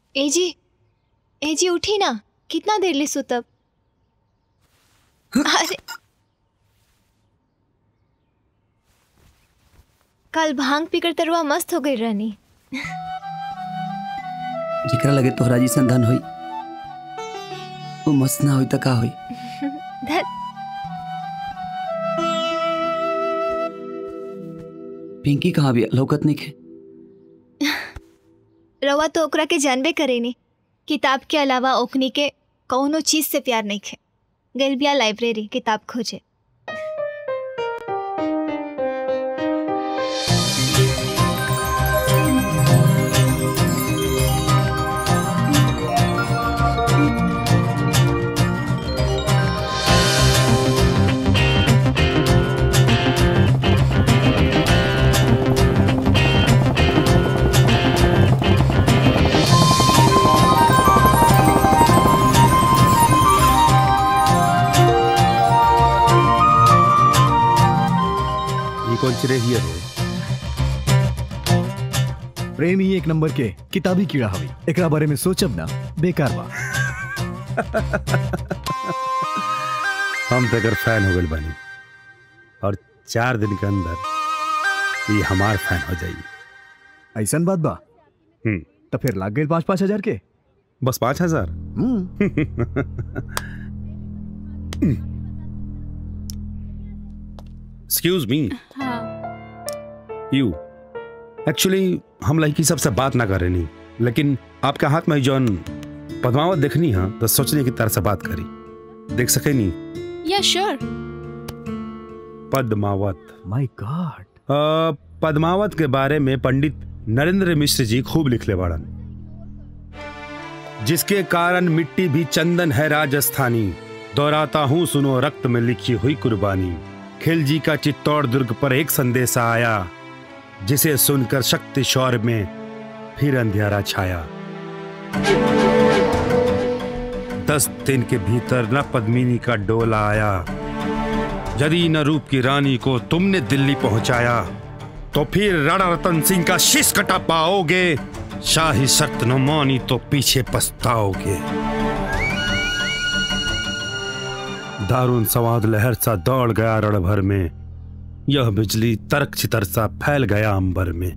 ए जी उठी ना, कितना देर ले सुतब? अरे कल भांग पीकर तरुआ मस्त हो गई रानी। जिकरा लगे तोहरा जी संधान होई वो मस्त ना होई त का होई? पिंकी कहाँ भी लौकत नहीं खे? रवा तो ओकरा के जानबे करेनी, किताब के अलावा ओकनी के कौनो चीज से प्यार नहीं खे। गइल बिया लाइब्रेरी किताब खोजे। कौन सी रही है? प्रेम ही एक नंबर के किताबी कीड़ा हवी, एकरा बारे में सोचब ना बेकार बा। हम तो अगर फैन हो गए बानी और 4 दिन के अंदर ये हमार फैन हो जाएगी। ऐसा बात बा? तो फिर लाग गए 5-5 हजार के? बस 5,000? Excuse me. You. Actually, हम लड़की सबसे बात ना कर रही, लेकिन आपके हाथ में जौन पद्मावत देखनी है तो सोचने की तरह से बात करी, देख सके नहीं? Yeah, sure. Padmaavat. My God. Padmaavat के बारे में पंडित नरेंद्र मिश्र जी खूब लिखले बाड़न, जिसके कारण मिट्टी भी चंदन है राजस्थानी, दोहराता हूँ सुनो रक्त में लिखी हुई कुर्बानी। खिलजी का चित्तौड़ दुर्ग पर एक संदेशा आया, जिसे सुनकर शक्ति शौर्य में फिर अंधेरा छाया। 10 दिन के भीतर न पद्मिनी का डोला आया, यदि न रूप की रानी को तुमने दिल्ली पहुंचाया तो फिर राणा रतन सिंह का शीश कटा पाओगे, शाही शर्त न मानी तो पीछे पछताओगे। दारुण संवाद लहर सा दौड़ गया रण भर में, यह बिजली तरक छितर सा फैल गया अंबर में।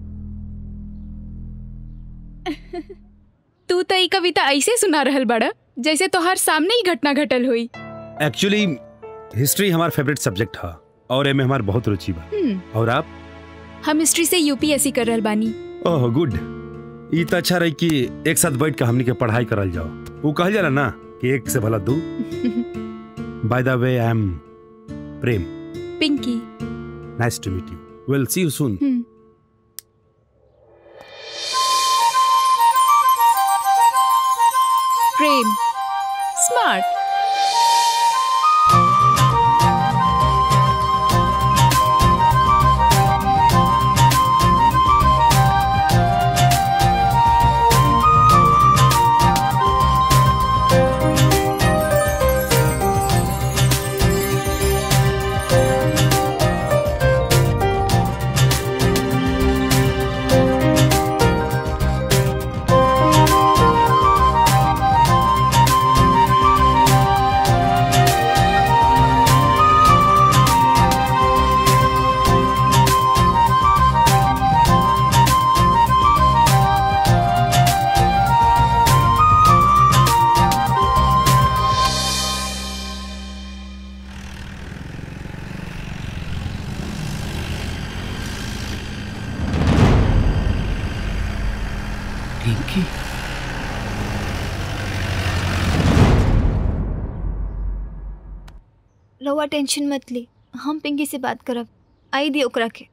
तू तो ये कविता ऐसे सुना रहल बड़ा जैसे तोहार सामने ही घटना घटल हुई। एक्चुअली हिस्ट्री हमारा फेवरेट सब्जेक्ट है और एमे हमार बहुत रुचि बा। और आप? हम हिस्ट्री से यूपीएससी कर रहल बानी। ओह गुड, ये तो अच्छा रही कि एक साथ बैठ के हमनी के पढ़ाई करल जाओ। वो कहल जाला ना कि एक से भला दू। By the way, I am Prem. Pinky. Nice to meet you. We'll see you soon. Prem. Smart. रवा टेंशन मत ली, हम पिंकी से बात करब। आई दी ओकरा के।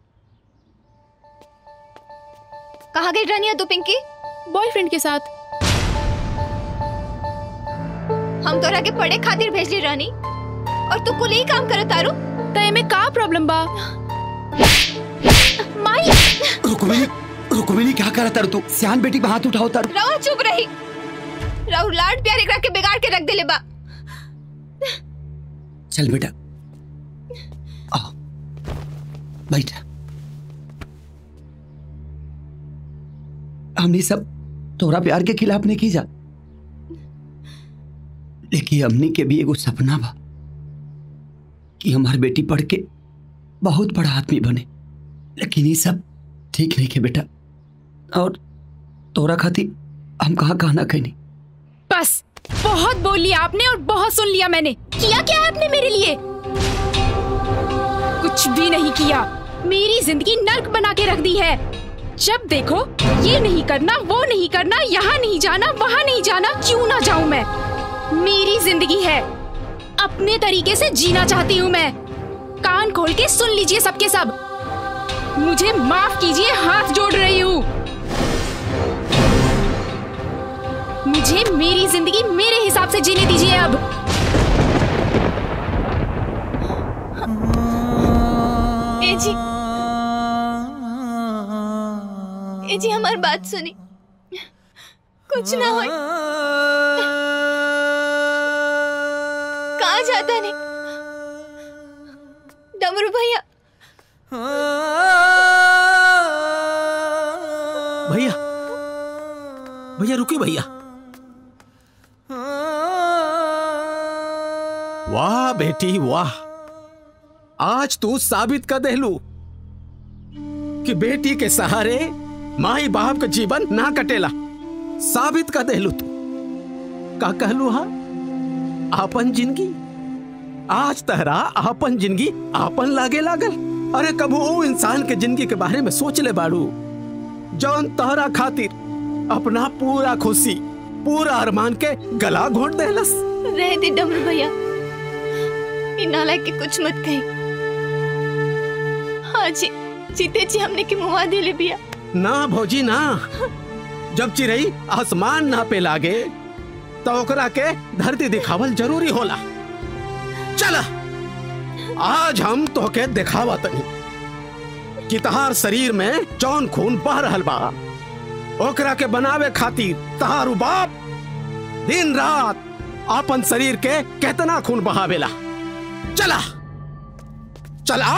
कहाँ गई रानिया तू पिंकी? बॉयफ्रेंड के साथ। हम तोरा के पढ़े खातिर भेजली रानी और तू कुल ही काम करत तारू। तो एमे का प्रॉब्लम बा? माई रुकमिनी क्या करत तारू? तू सियान बेटी पे हाथ उठाओ तारू। रवा चुप रही। राहु लाड प्यार एकरा के बिगाड़ के रख देले बा। चल बेटा आ बैठ। हमने सब तोरा प्यार के खिलाफ नहीं की जा, लेकिन हमनी के भी एगो सपना बा कि हमार बेटी पढ़ के बहुत बड़ा आदमी बने। लेकिन ये सब ठीक नहीं के बेटा, और तोरा खातिर हम कहाँ कहाँ ना कहनी। बस बहुत बोल लिया आपने और बहुत सुन लिया मैंने। किया क्या है आपने मेरे लिए? कुछ भी नहीं किया। मेरी जिंदगी नर्क बना के रख दी है। जब देखो ये नहीं करना, वो नहीं करना, यहाँ नहीं जाना, वहाँ नहीं जाना। क्यों ना जाऊं मैं? मेरी जिंदगी है, अपने तरीके से जीना चाहती हूँ मैं। कान खोल के सुन लीजिए सबके सब। मुझे माफ कीजिए, हाथ जोड़ रही हूँ। मुझे मेरी जिंदगी मेरे हिसाब से जीने दीजिए अब। ए जी हमारी बात सुनी, कुछ ना हो। कहाँ जाता नहीं डमरू भैया? भैया भैया रुकिए भैया। वाह बेटी वाह, आज तू साबित कर देलू कि बेटी के सहारे माई बाप का जीवन ना कटेला। साबित कर देलू तू। का कहलू हा? आपन जिंदगी। आज तहरा आपन जिंदगी आपन लागे लागल। अरे कबू वो इंसान के जिंदगी के बारे में सोच ले बाड़ू जौन तहरा खातिर अपना पूरा खुशी पूरा अरमान के गला घोट देलस। रह दे डमरू भैया, इन नालायक के कुछ मत कही। हाँ जी, जीते जी हमने की मुआ दे ले बिया। ना भौजी ना, जब चिरई आसमान ना पे लागे तो ओकरा के धरती दिखावल जरूरी होला। चला आज हम तोके दिखावा तनी कि तहार शरीर में जौन खून बह रहल बा ओकरा के बनावे खातिर तहारू बाप दिन रात अपन शरीर के कितना खून बहावेला। चला चला।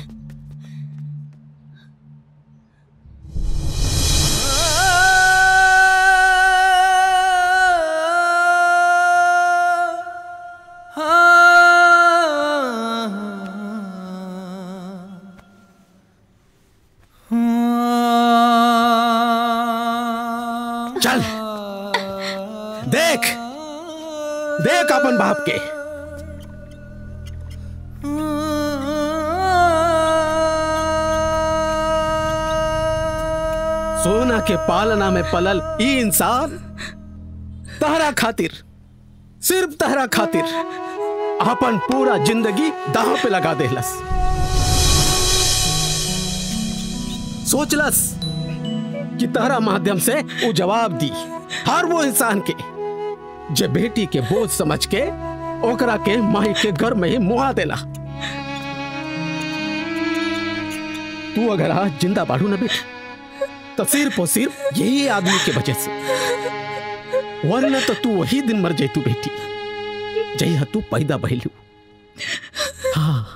चल देख देख अपन बाप के। सोना के पालना में पलल ई इंसान तहरा खातिर, सिर्फ तहरा खातिर अपन पूरा जिंदगी दांव पे लगा देलस। सोचलस कि तहरा माध्यम से वो जवाब दी हर वो इंसान के जे बेटी के बोझ समझ के ओकरा के माई के घर में ही मुआ देला। तू अगर आज जिंदा बाढ़ू न बेटी तो सिर्फ और सिर्फ यही आदमी के वजह से, वरना तो तू वही दिन मर जाती बेटी जय तू पैदा भइलू। हाँ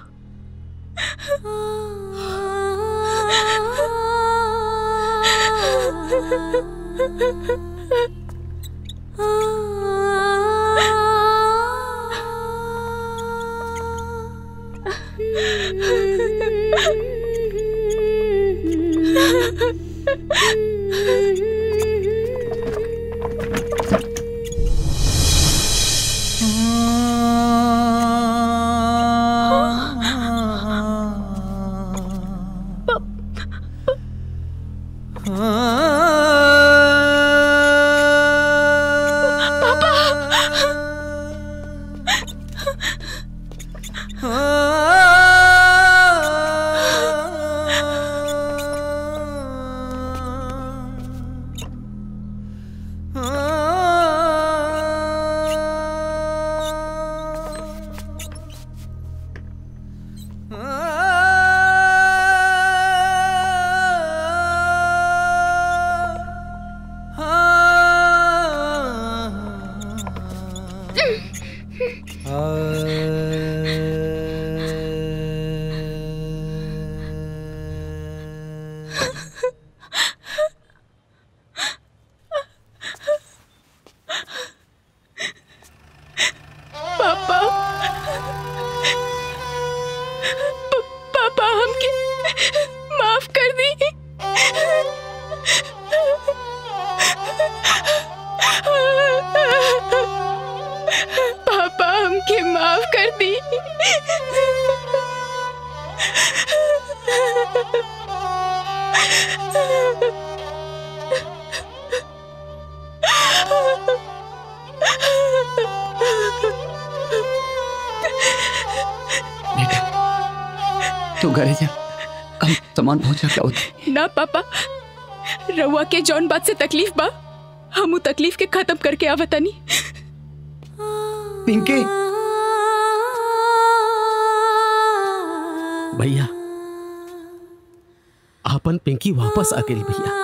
पापा हमके माफ कर दी। पापा हमके माफ कर दी। बेटा तू घरे जा, हम सामान पहुंचा क्या होता। ना पापा, रउआ के जौन बात से तकलीफ बा हम तकलीफ के खत्म करके आवतानी। पिंकी भैया, आपन पिंकी वापस आ गई भैया।